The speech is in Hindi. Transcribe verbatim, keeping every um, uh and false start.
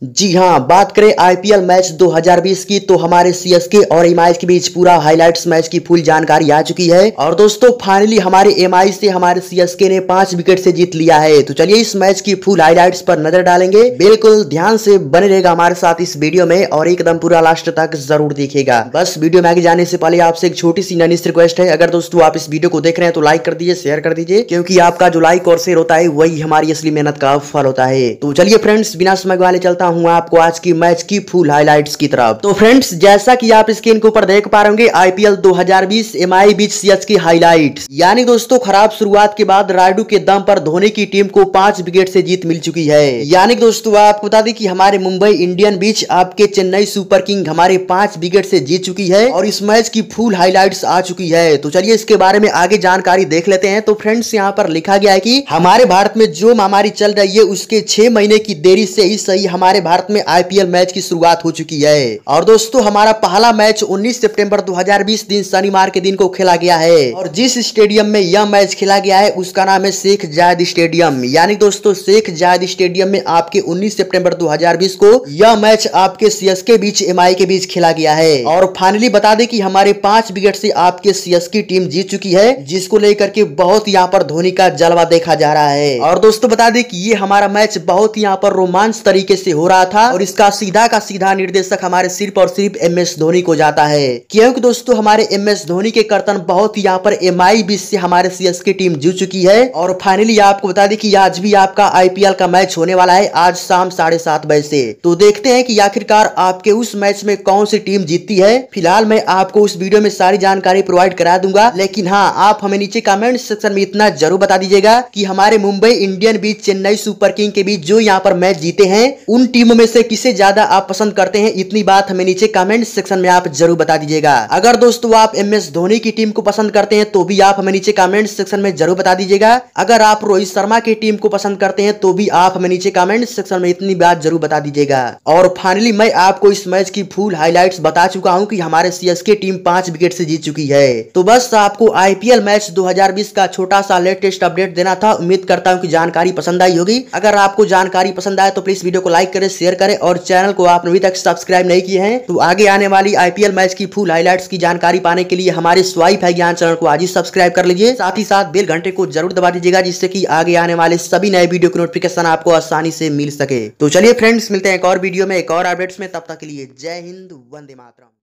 जी हाँ, बात करें आईपीएल मैच दो हज़ार बीस की तो हमारे सीएसके और एमआई के बीच पूरा हाइलाइट्स मैच की फुल जानकारी आ चुकी है। और दोस्तों फाइनली हमारे एमआई से हमारे सीएसके ने पांच विकेट से जीत लिया है। तो चलिए इस मैच की फुल हाइलाइट्स पर नजर डालेंगे। बिल्कुल ध्यान से बने रहेगा हमारे साथ इस वीडियो में और एकदम पूरा लास्ट तक जरूर देखिएगा। बस वीडियो में आगे जाने से पहले आपसे एक छोटी सी ननिस रिक्वेस्ट है, अगर दोस्तों आप इस वीडियो को देख रहे हैं तो लाइक कर दीजिए, शेयर कर दीजिए, क्योंकि आपका जो लाइक और शेयर होता है वही हमारी असली मेहनत का फल होता है। तो चलिए फ्रेंड्स, बिना समय गवाए चलता हूँ आपको आज की मैच की फुल हाइलाइट्स की तरफ। तो फ्रेंड्स, जैसा कि आप स्क्रीन के ऊपर देख पा रहे होंगे आईपीएल दो हज़ार बीस एमआई बीच सीएसके हाइलाइट्स। यानी दोस्तों खराब शुरुआत के बाद रायडू के दम पर धोनी की टीम को पांच विकेट से जीत मिल चुकी है। यानी दोस्तों आपको बता दें कि हमारे मुंबई इंडियन बीच आपके चेन्नई सुपर किंग हमारे पांच विकेट से जीत चुकी है और इस मैच की फुल हाइलाइट्स आ चुकी है। तो चलिए इसके बारे में आगे जानकारी देख लेते हैं। तो फ्रेंड्स यहाँ पर लिखा गया है कि हमारे भारत में जो महामारी चल रही है उसके छह महीने की देरी से ही सही हमारे भारत में आईपीएल मैच की शुरुआत हो चुकी है। और दोस्तों हमारा पहला मैच उन्नीस सितंबर दो हज़ार बीस दिन शनिवार के दिन को खेला गया है और जिस स्टेडियम में यह मैच खेला गया है उसका नाम है शेख जायद स्टेडियम। यानी दोस्तों शेख जायद स्टेडियम में आपके उन्नीस सितंबर दो हज़ार बीस को यह मैच आपके सीएसके बीच एमआई के बीच खेला गया है। और फाइनली बता दें कि हमारे पांच विकेट से आपके सीएसके टीम जीत चुकी है, जिसको लेकर के बहुत यहाँ पर धोनी का जलवा देखा जा रहा है। और दोस्तों बता दें कि ये हमारा मैच बहुत यहाँ पर रोमांच तरीके से हो रहा था और इसका सीधा का सीधा निर्देशक हमारे सिर्फ और सिर्फ एम एस धोनी को जाता है, क्योंकि दोस्तों हमारे एम एस धोनी के कर्तन बहुत यहाँ पर एमआई बीच से हमारे सीएसके टीम जीत चुकी है। और फाइनली आपको बता दें कि आज भी आपका आईपीएल का मैच होने वाला है आज शाम साढ़े सात बजे से। तो देखते हैं कि आखिरकार आपके उस मैच में कौन सी टीम जीतती है। फिलहाल मैं आपको उस वीडियो में सारी जानकारी प्रोवाइड करा दूंगा, लेकिन हाँ आप हमें नीचे कमेंट सेक्शन में इतना जरूर बता दीजिएगा कि हमारे मुंबई इंडियन बीच चेन्नई सुपर किंग के बीच जो यहाँ पर मैच जीते हैं उन टीमों में से किसे ज्यादा आप पसंद करते हैं। इतनी बात हमें नीचे कमेंट सेक्शन में आप जरूर बता दीजिएगा। अगर दोस्तों आप एम एस धोनी की टीम को पसंद करते हैं तो भी आप हमें नीचे कमेंट सेक्शन में जरूर बता दीजिएगा। अगर आप रोहित शर्मा की टीम को पसंद करते हैं तो भी आप हमें नीचे कमेंट सेक्शन में इतनी बात जरूर बता दीजिएगा। और फाइनली मैं आपको इस मैच की फुल हाइलाइट्स बता चुका हूं कि हमारे सीएसके टीम पांच विकेट से जीत चुकी है। तो बस आपको आईपीएल मैच दो हज़ार बीस का छोटा सा लेटेस्ट अपडेट देना था। उम्मीद करता हूं कि जानकारी पसंद आई होगी। अगर आपको जानकारी पसंद आए तो प्लीज वीडियो को लाइक करें, शेयर करें और चैनल को आपने अभी तक सब्सक्राइब नहीं किए हैं तो आगे आने वाली आईपीएल मैच की फुल हाइलाइट्स की जानकारी पाने के लिए हमारे स्वाइप है ज्ञान चैनल को आज ही सब्सक्राइब कर लीजिए। साथ ही साथ बेल घंटे को जरूर दबा दीजिएगा, जिससे कि आगे आने वाले सभी नए वीडियो की नोटिफिकेशन आपको आसानी से मिल सके। तो चलिए फ्रेंड्स, मिलते हैं एक और वीडियो में एक और अपडेट्स में, तब तक के लिए जय हिंद, वंदे मातरम।